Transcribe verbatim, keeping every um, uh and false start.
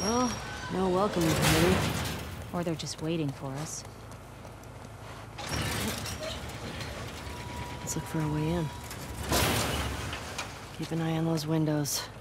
Well, no welcoming committee. Or they're just waiting for us. Let's look for a way in. Keep an eye on those windows.